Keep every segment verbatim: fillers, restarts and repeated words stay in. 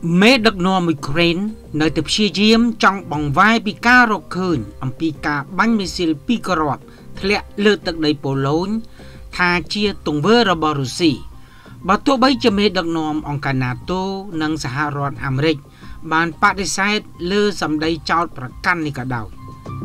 មេដឹកនាំអ៊ុយក្រែននៅតែព្យាយាមចង់បង្វែរពីការរកឃើញអំពីការបាញ់មីស៊ីលពីរគ្រាប់ធ្លាក់លើទឹកដីប៉ូឡូញថាជាទង្វើរបស់រុស្ស៊ីបើទោះបីជាមេដឹកនាំអង្គការ NATO និងសហរដ្ឋអាមេរិកបានបដិសេធលើសម្ដីចោទប្រកាន់នេះក៏ដោយ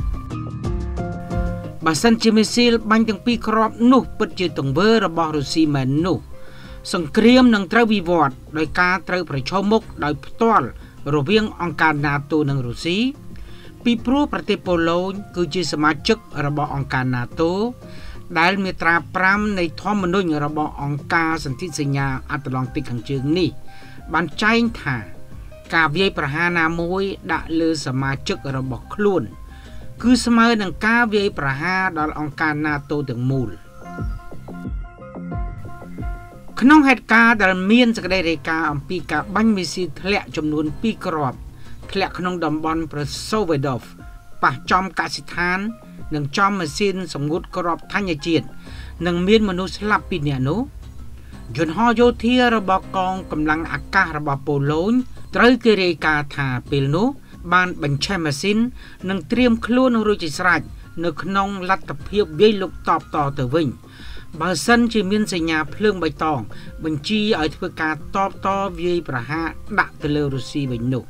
បើសិនជាមីស៊ីលបាញ់ទាំងពីរគ្រាប់នោះពិតជាទង្វើរបស់រុស្ស៊ីមែននោះសង្គ្រាមនឹងត្រូវវិវត្តដោយការត្រូវប្រឈមមុខដោយផ្ទាល់រវាងអង្គការ NATO និងរុស្ស៊ីពីព្រោះប្រទេសប៉ូឡូញគឺជាសមាជិករបស់អង្គការ NATO ដែលមាត្រាប្រាំនៃធម្មនុញ្ញរបស់អង្គការសន្ធិសញ្ញាអាត្លង់តិកខាងជើងនេះបានចែងថាការវាយប្រហារណាមួយដាក់លើសមាជិករបស់ខ្លួនគឺស្មើនឹងការវាយប្រហារដល់អង្គការ NATO ទាំងមូលក្នុងហេតុការណ៍ដែលមានសេចក្តីរាយការណ៍អំពីការបាញ់មីស៊ីលធ្លាក់ចំនួនពីរគ្រាប់ធ្លាក់ក្នុងតំបន់ប្រសូវេដូវប៉ះចំកសិដ្ឋាននិងចំម៉ាស៊ីនសម្ងួតគ្រាប់ធញ្ញជាតិនិងមានមនុស្សស្លាប់ពីរនាក់នោះយន្តហោះយោធារបស់កងកម្លាំងអាកាសរបស់ប៉ូឡូញត្រូវគេរាយការណ៍ថាពេលនោះបានបញ្ឆេះម៉ាស៊ីននិងត្រៀមខ្លួនរួចជាស្រេចនៅក្នុងលទ្ធភាពវាយលុកតបតទៅវិញបើសិនជាមានសញ្ញាភ្លើងបៃតងបញ្ជាឲ្យធ្វើការតបតវាយប្រហារដាក់ទៅលើរុស្ស៊ីវិញនោះ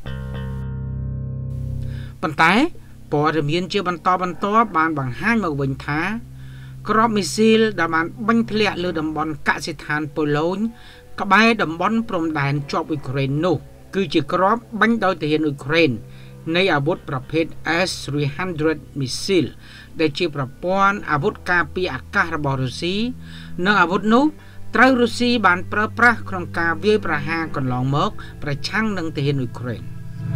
ប៉ុន្តែព័ត៌មានជាបន្តបន្ទាប់បានបង្ហាញមកវិញថាគ្រាប់មីស៊ីលដែលបានបាញ់ធ្លាក់លើតំបន់កសិដ្ឋានប៉ូឡូញក្បែរតំបន់ព្រំដែនជាប់អ៊ុយក្រែននោះគឺជាគ្រាប់បាញ់ដោយទាហានអ៊ុយក្រែននៃអាវុធប្រភេទ S 三百 មីស៊ីលដែលជាប្រព័ន្ធអាវុធការពារអាកាសរបស់រុស្ស៊ីនិងអាវុធនោះត្រូវរុស្ស៊ីបានប្រើប្រាស់ក្នុងការវាយប្រហារកន្លងមកប្រឆាំងនឹងទាហានអ៊ុយក្រែន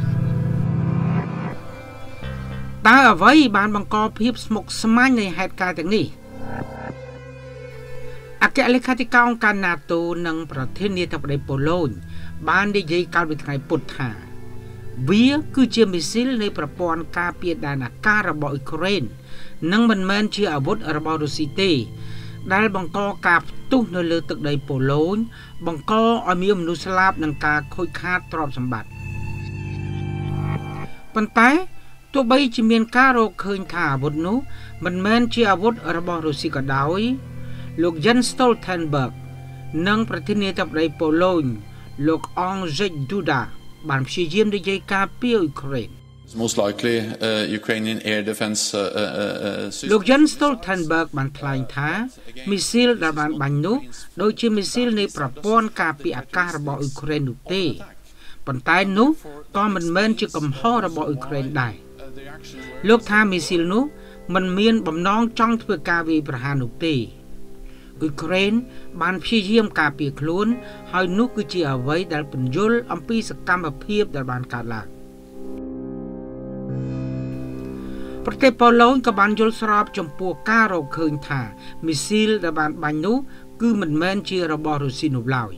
តើអ្វីបានបង្កភាពស្មុគស្មាញនៃហេតុការណ៍ទាំងនេះអគ្គលេខាធិការអង្គការ NATO និងប្រធានាធិបតីប៉ូឡូញបាននិយាយកាលពីថ្ងៃពុធថាវាគឺជាមីស៊ីលនៃប្រព័ន្ធការពារដែនអាកាសរបស់អ៊ុយក្រែននិងមិនមែនជាអាវុធរបស់រុស្ស៊ីទេដែលបង្កការផ្ទុះនៅលើទឹកដីប៉ូឡូញបង្កឲ្យមានមនុស្សស្លាប់និងការខូចខាតទ្រព្យសម្បត្តិប៉ុន្តែទោះបីជាមានការរកឃើញថាអាវុធនោះមិនមែនជាអាវុធរបស់រុស្ស៊ីក៏ដោយលោក Jens Stoltenberg និងប្រធានាធិបតីប៉ូឡូញលោក Andrzej Duda បានព្យាយាមនិយាយការពារអ៊ុយក្រែន Most likely uh, Ukrainian air defense uh, uh, លោក Jens Stoltenberg បានថ្លែងថាមីស៊ីលដែលបានបាញ់នោះដូចជាមីស៊ីលនៃប្រព័ន្ធការពារអាកាសរបស់អ៊ុយក្រែននោះទេប៉ុន្តែនោះក៏មិនមែនជាកំហុសរបស់អ៊ុយក្រែនដែរលោកថាមីស៊ីលនោះមិនមានបំណងចង់ធ្វើការវាយប្រហារនោះទេអ៊ុយក្រែនបានព្យាយាមការពារខ្លួនហើយនោះគឺជាអ្វីដែលពន្យល់អំពីសកម្មភាពដែលបានកើតឡើងប្រទេសប៉ូឡូញក៏បានយល់ស្របចំពោះការរកឃើញថាមីស៊ីលដែលបានបាញ់នោះគឺមិនមែនជារបស់រុស្ស៊ីនោះឡើយ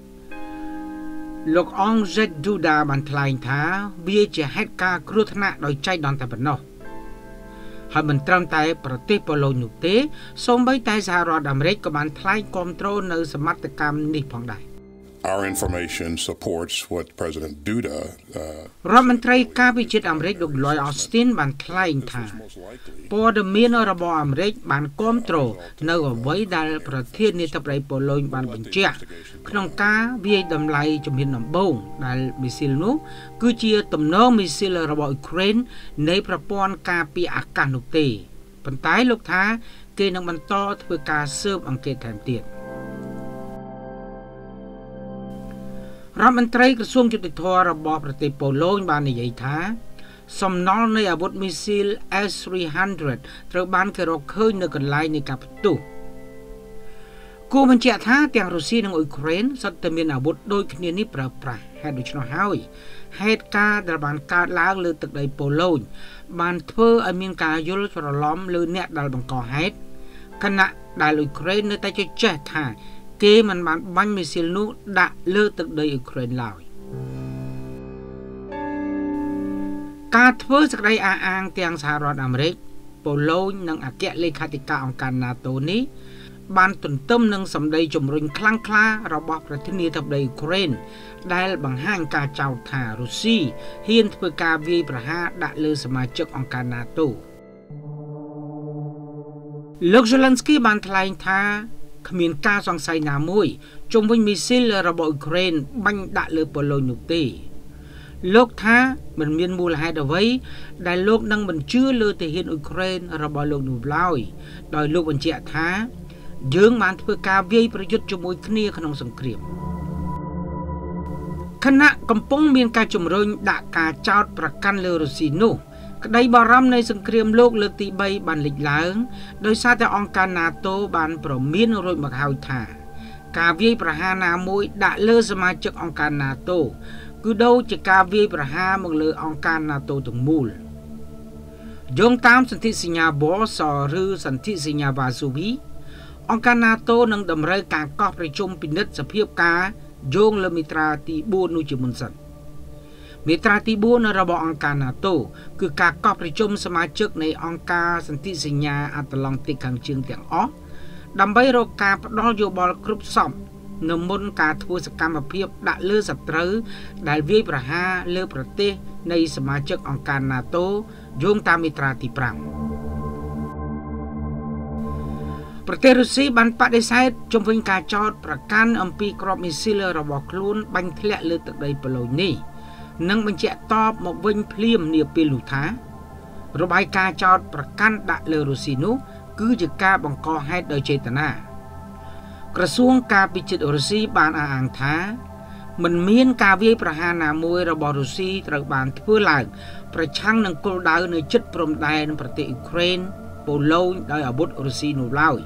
លោក Andrzej Duda បានថ្លែងថាវាជាហេតុការណ៍គ្រោះថ្នាក់ដោយចៃដន្យតែប៉ុណ្ណោះហើយមិនត្រឹមតែប្រទេសប៉ូឡូញនោះទេសូម្បីតែសហរដ្ឋអាមេរិកក៏បានថ្លែងគាំទ្រនៅសមត្ថកម្មនេះផងដែរ Our information supports what President Duda រដ្ឋមន្ត្រីការពារជាតិអាមេរិកលោក Lloyd Austin បានថ្លែងថាព័ត៌មានរបស់អាមេរិកបានគាំទ្រនៅអ្វីដែលប្រធានាធិបតីប៉ូឡូញបានបញ្ជាក់ក្នុងការវាយតម្លៃជំហានដំបូងដែលមីស៊ីលនោះគឺជាទំនងមីស៊ីលរបស់អ៊ុយក្រែននៃប្រព័ន្ធការពារអាកាសនោះទេប៉ុន្តែលោកថាគេនឹងបន្តធ្វើការស៊ើបអង្កេតថែមទៀតរដ្ឋមន្ត្រីក្រសួងយុតិធម៌របស់ប្រទេសប៉ូឡូញបាននិយាយថាសំណល់នៃអាវុធមីស៊ីល S 三百 ត្រូវបានគេរកឃើញនៅកន្លែងនៃការផ្ទុះគួរបញ្ជាក់ថាទាំងរុស្ស៊ីនិងអ៊ុយក្រែនសុទ្ធតែមានអាវុធដូចគ្នានេះប្រើប្រាស់ហេតុដូច្នោះហើយហេតុការណ៍ដែលបានកើតឡើងលើទឹកដីប៉ូឡូញបានធ្វើឲ្យមានការយល់ច្រឡំលើអ្នកដែលបង្កហេតុខណៈដែលអ៊ុយក្រែននៅតែជជែកថាគេមិនបានបាញ់មីស៊ីលនោះដាក់លើទឹកដីអ៊ុយក្រែនឡើយការធ្វើសេចក្តីអះអាងទាំងសហរដ្ឋអាមេរិកប៉ូឡូញនិងអគ្គលេខាធិការអង្គការ NATO នេះបានទន្ទឹមនឹងសម្ដីជំរុញខ្លាំងក្លារបស់ប្រធានាធិបតីអ៊ុក្រែនដែលបង្ហាញការចោទថារុស្ស៊ីហ៊ានធ្វើការវាយប្រហារដាក់លើសមាជិកអង្គការ NATO លោក Zelensky បានថ្លែងថាគ្មានការសង្ស័យណាមួយជុំវិញមីស៊ីលរបស់អ៊ុក្រែនបាញ់ដាក់លើប៉ូឡូញនោះទេលោកថាមិនមានមូលហេតុអ្វីដែលលោកនឹងមិនជឿលើទាហានអ៊ុក្រែនរបស់លោកនោះឡើយដោយលោកបញ្ជាក់ថាយើងបានធ្វើការវាយប្រយុទ្ធជាមួយគ្នាក្នុងសង្គ្រាមខណៈកំពុងមានការជំរុញដាក់ការចោទប្រកាន់លើរុស្ស៊ីនោះក្តីបារម្ភនៃសង្គ្រាមលោកលើកទីបីបានលេចឡើងដោយសារតែអង្គការ NATO បានប្រមានរួចមកហើយថាការវាយប្រហារណាមួយដាក់លើសមាជិកអង្គការ NATO គឺដូចជាការវាយប្រហារមកលើអង្គការ NATO ទាំងមូលយោងតាមសន្ធិសញ្ញា Warsaw ឬសន្ធិសញ្ញា Varsovie អង្គការ NATO នឹងតម្រូវការកោះប្រជុំពិនិត្យសភាពការយោងលើមាត្រាទីបួននោះជាមុនសិនមាត្រាទីបួនរបស់អង្គការ NATO គឺការកោះប្រជុំសមាជិកនៃអង្គការសន្ធិសញ្ញាអាត្លង់តិកខាងជើងទាំងអស់ដើម្បីរកការផ្ដល់យោបល់គ្រប់សពនៅមុនការធ្វើសកម្មភាពដាក់លើសត្រូវដែលវាយប្រហារលើប្រទេសនៃសមាជិកអង្គការ NATO យោងតាមមាត្រាទីប្រាំប្រទេសរុស្ស៊ីបានបដិសេធជំវិញការចោទប្រកាន់អំពីគ្រាប់មីស៊ីលរបស់ខ្លួនបាញ់ធ្លាក់លើទឹកដីប៉ូឡូញនេះនិងបញ្ជាក់តបមកវិញភ្លាមនាពេលនោះថារបាយការណ៍ចោទប្រកាន់ដាក់លើរុស្ស៊ីនោះគឺជាការបង្កហេតុដោយចេតនាក្រសួងការពិចិត្ររុស្ស៊ីបានអះអាងថាមិនមានការវាយប្រហារណាមួយរបស់រុស្ស៊ីត្រូវបានធ្វើឡើងប្រឆាំងនឹងគោលដៅនៅជិតព្រំដែនប្រទេសអ៊ុក្រែនប៉ូឡូញដោយអាវុធរុស្ស៊ីនោះឡើយ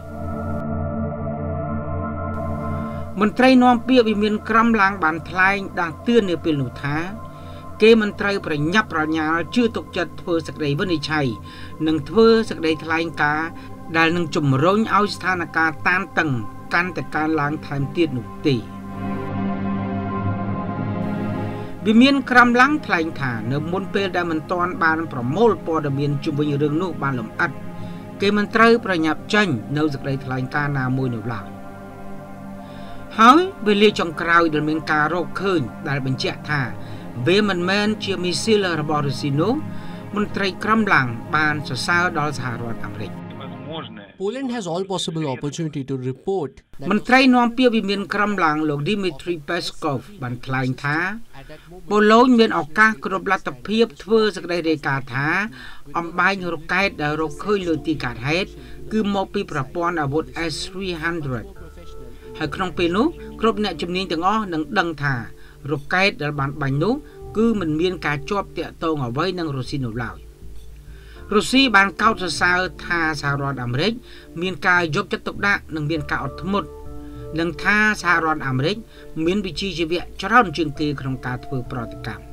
មន្ត្រីនាំពាក្យវិមានក្រមឡើងបានថ្លែងដាស់តឿននៅពេលនោះថាគេមិនត្រូវប្រញាប់ប្រញាល់ជឿទុកចិត្តធ្វើសេចក្តីវិនិច្ឆ័យនិងធ្វើសេចក្តីថ្លែងការណ៍ដែលនឹងជំរុញឲ្យស្ថានភាពតានតឹងកាន់តែកើនឡើងថែមទៀតនោះទេវិមានក្រមឡើងថ្លែងថានៅមុនពេលដែលមិនទាន់បានប្រមូលព័ត៌មានជុំវិញរឿងនោះបានលម្អិតគេមិនត្រូវប្រញាប់ចេញនៅសេចក្តីថ្លែងការណ៍ណាមួយនោះឡើយហើយវេលាចុងក្រោយដែលមានការរកឃើញដែលបញ្ជាក់ថាវាមិនមែនជាមីស៊ីលរបស់រុស្ស៊ីនោះមន្ត្រីក្រមឡើងបានសរសើរដល់សហរដ្ឋអាមេរិក Poland has all possible opportunity to report មន្ត្រីនាំពាក្យវិមានក្រមឡើងលោក Dmitry Peskov បានថ្លែងថាប៉ូឡូញមានឱកាសគ្រប់លទ្ធភាពធ្វើសេចក្តីរាយការណ៍ថាអំបែងរ៉ុកែតដែលរកឃើញលើទីកើតហេតុគឺមកពីប្រព័ន្ធអាវុធ S 三百 ហើយក្នុងពេលនោះគ្រប់អ្នកជំនាញទាំងអស់នឹងដឹងថារ៉ុកែតដែលបានបាញ់នោះគឺមិនមានការជាប់ទាក់ទងអ្វីនឹងរុស្ស៊ីនោះឡើយរុស្ស៊ីបានកោតសរសើរថាសហរដ្ឋអាមេរិកមានការយកចិត្តទុកដាក់និងមានការអត់ធ្មត់និងថាសហរដ្ឋអាមេរិកមានវិជ្ជាជីវៈច្រើនជាងគេក្នុងការធ្វើប្រតិកម្ម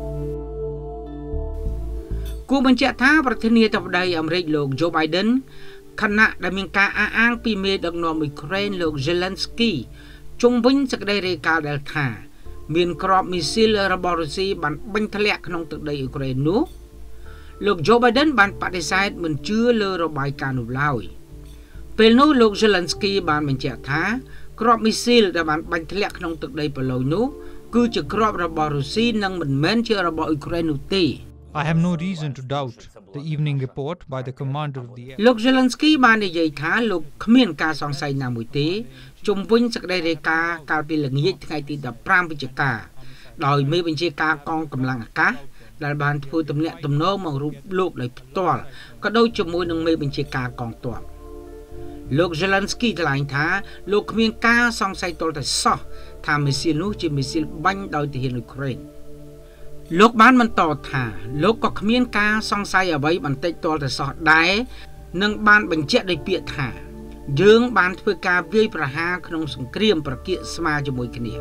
គូបញ្ជាក់ថាប្រធានាធិបតីអាមេរិកលោក Joe Biden ខណៈដែលមានការអះអាងពីមេដឹកនាំអ៊ុក្រែនលោក Zelensky ជុំវិញសេចក្តីរាយការណ៍ដែលថាមានគ្រាប់មីស៊ីលរបស់រុស្ស៊ីបានបាញ់ធ្លាក់ក្នុងទឹកដីអ៊ុក្រែននោះលោក Joe Biden បានបដិសេធមិនជឿលើរបាយការណ៍នោះឡើយពេលនោះលោក Zelensky បានបញ្ជាក់ថាគ្រាប់មីស៊ីលដែលបានបាញ់ធ្លាក់ក្នុងទឹកដីប៉ូឡូញនោះគឺជាគ្រាប់របស់រុស្ស៊ីនិងមិនមែនជារបស់អ៊ុក្រែននោះទេ I have no reason to doubt the evening report by the commander of the លោក Zelensky បាននិយាយថាលោកគ្មានការសង្ស័យណាមួយទេជុំវិញសេចក្តីរាយការណ៍កាលពីល្ងាចថ្ងៃទីដប់ប្រាំវិច្ឆិកាដោយមេបញ្ជាការកងកម្លាំងអាកាសដែលបានធ្វើទំនាក់ទំនងមករូបលោកដោយផ្ទាល់ក៏ដូចជាមួយនឹងមេបញ្ជាការកងទ័ពលោក Zelensky ថ្លែងថាលោកគ្មានការសង្ស័យទាល់តែសោះថាមីស៊ីលនោះជាមីស៊ីលបាញ់ដោយទាហានអ៊ុក្រែនលោកបានបន្តថាលោកក៏គ្មានការសង្ស័យអ្វីបន្តិចទាល់តែសោះដែរនិងបានបញ្ជាក់ដោយពាក្យថាយើងបានធ្វើការវាយប្រហារក្នុងសង្គ្រាមប្រគាកស្មារជាមួយគ្នា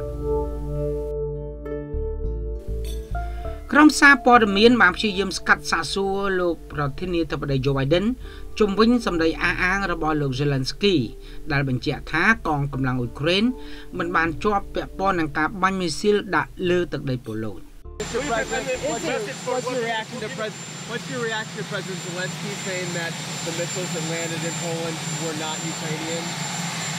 ក្រុមសារព័ត៌មានបានព្យាយាមស្កាត់សាកសួរលោកប្រធានាធិបតី Joe Biden ជុំវិញសម្ដីអះអាងរបស់លោក Zelensky ដែលបញ្ជាក់ថាកងកម្លាំងអ៊ុក្រែនមិនបានជាប់ពាក់ព័ន្ធនឹងការបាញ់មីស៊ីលដាក់លើទឹកដីប៉ូឡូញ Mister President, what's your, what's your reaction to Pres What's your reaction to President Zelensky saying that the missiles that landed in Poland were not Ukrainian?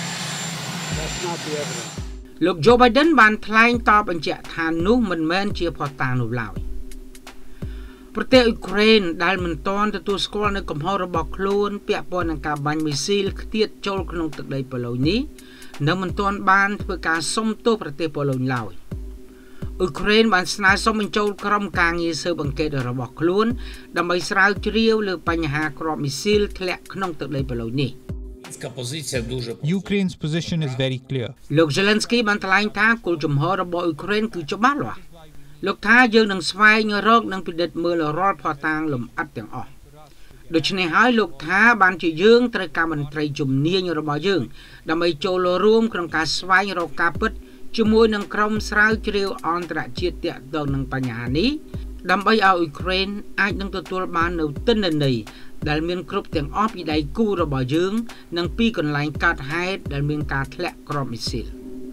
That's not the evidence. លោក Joe Biden បានថ្លែងតបបញ្ជាក់ថានោះមិនមែនជាភស្តុតាងនោះឡើយប្រទេសអ៊ុយក្រែនដែលមិនទាន់ទទួលស្គាល់នៅកំហុសរបស់ខ្លួនពាក់ព័ន្ធនឹងការបាញ់មីស៊ីលខ្ទាតចូលក្នុងទឹកដីប៉ូឡូញនេះនៅមិនទាន់បានធ្វើការសុំទោសប្រទេសប៉ូឡូញឡើយអ៊ុយក្រែនបានស្នើសុំបញ្ចូលក្រុមការងារស៊ើបអង្កេតរបស់ខ្លួនដើម្បីស្រាវជ្រាវលើបញ្ហាគ្រាប់មីស៊ីលធ្លាក់ក្នុងទឹកដីប៉ូឡូញនេះ Ukraine's position is very clear. លោក Zelensky បានថ្លែងថាគោលជំហររបស់អ៊ុយក្រែនគឺច្បាស់លាស់លោកថាយើងនឹងស្វែងរកនិងពិនិត្យមើលរាល់ភស្តុតាងលម្អិតទាំងអស់ដូច្នេះហើយលោកថាបានជាយើងត្រូវការមន្ត្រីជំនាញរបស់យើងដើម្បីចូលរួមក្នុងការស្វែងរកការពិតជាមួយនឹងក្រុមស្រាវជ្រាវអន្តរជាតិទាក់ទងនឹងបញ្ហានេះដើម្បីឲ្យអ៊ុយក្រែនអាចនឹងទទួលបាននូវទិន្នន័យដែលមានគ្រប់ទាំងអស់ពីដៃគូរបស់យើងនិងពីកន្លែងកើតហេតុដែលមានការធ្លាក់គ្រាប់មីស៊ីល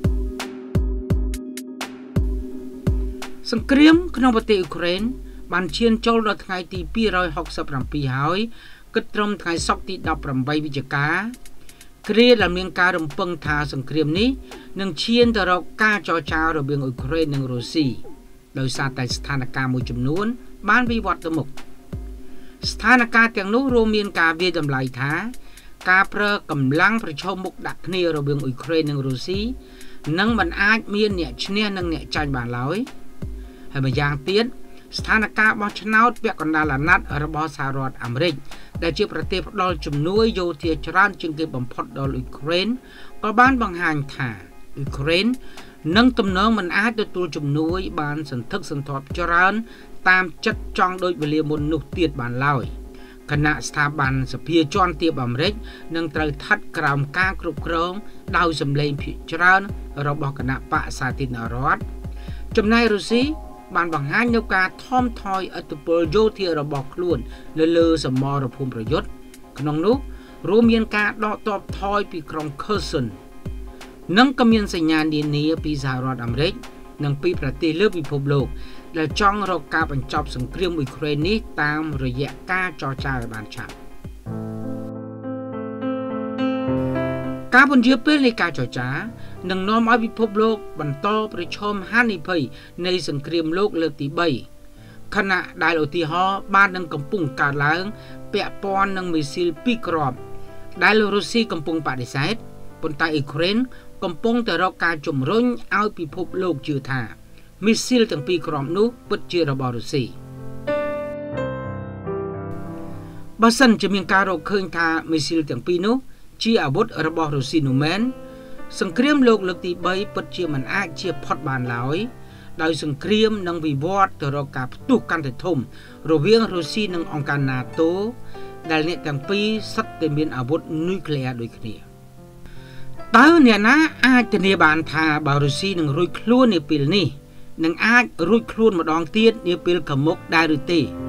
សង្គ្រាមក្នុងប្រទេសអ៊ុយក្រែនបានឈានចូលដល់ថ្ងៃទីពីររយហុកសិបប្រាំពីរហើយគិតត្រឹមថ្ងៃសុក្រទីដប់ប្រាំបីវិច្ឆិកាគ្រាដែលមានការរំពឹងថាសង្គ្រាមនេះនឹងឈានទៅរកការចរចារវាងអ៊ុយក្រែននិងរុស្ស៊ីដោយសារតែស្ថានភាពមួយចំនួនបានវិវត្តទៅមុខស្ថានភាពទាំងនោះរួមមានការវាយតម្លៃថាការប្រើកម្លាំងប្រឈមមុខដាក់គ្នារវាងអ៊ុយក្រែននិងរុស្ស៊ីនឹងមិនអាចមានអ្នកឈ្នះនិងអ្នកចាញ់បានឡើយហើយម្យ៉ាងទៀតស្ថានភាពបោះឆ្នោតពាក់កណ្ដាលអាណត្តិរបស់សហរដ្ឋអាមេរិកដែលជាប្រទេសផ្ដល់ជំនួយយោធាច្រើនជាងគេបំផុតដល់អ៊ុយក្រែនក៏បានបង្ហាញថាអ៊ុយក្រែននឹងទំនងមិនអាចទទួលជំនួយបានសន្ធឹកសន្ធាប់ច្រើនតាមចិត្តចង់ដូចវេលាមុននោះទៀតបានឡើយគណៈស្ថាប័នសភាជាន់ទាបអាមេរិកនឹងត្រូវស្ថិតក្រោមការគ្រប់គ្រងដោយសម្លេងភាគច្រើនរបស់គណៈបកសាធារណរដ្ឋចំណែករុស្ស៊ីបានបង្ហាញនូវការថមថយឥទ្ធិពលយោធារបស់ខ្លួននៅលើសមរភូមិប្រយុទ្ធក្នុងនោះរួមមានការដកទ័ពថយពីក្រុង Kherson និងក៏មានសញ្ញានានាពីសហរដ្ឋអាមេរិកនិងពីប្រទេសលើពិភពលោកដែលចង់រកការបញ្ចប់សង្គ្រាមអ៊ុយក្រែននេះតាមរយៈការចរចាឲ្យបានឆាប់ការពន្យាពេលនៃការចរចានឹងនាំឲ្យពិភពលោកបន្តប្រឈមហានិភ័យនៃសង្គ្រាមលោកលើកទីបីខណៈដែលឧទាហរណ៍បាននឹងកំពុងកើតឡើងពាក់ព័ន្ធនឹងមីស៊ីលពីរគ្រាប់ដែលរុស្ស៊ីកំពុងបដិសេធប៉ុន្តែអ៊ុយក្រែនកំពុងតែរកការជំរុញឲ្យពិភពលោកជឿថាមីស៊ីលទាំងពីរគ្រាប់នោះពិតជារបស់រុស្ស៊ីបើសិនជាមានការរកឃើញថាមីស៊ីលទាំងពីរនោះជាអាវុធរបស់រុស្ស៊ីនោះមែនសង្គ្រាមលោកលើកទីបីពិតជាមិនអាចជាផុតបានឡើយដោយសង្គ្រាមនឹងវិវត្តទៅរកការផ្ទុះកាន់តែធំរវាងរុស្ស៊ីនិងអង្គការ NATO ដែលអ្នកទាំងពីរសុទ្ធតែមានអាវុធនុយក្លេអ៊ែរដូចគ្នាតើអ្នកណាអាចធានាបានថាបើរុស្ស៊ីនឹងរួចខ្លួននាពេលនេះនឹងអាចរួចខ្លួនម្ដងទៀតនាពេលខាងមុខដែរឬទេ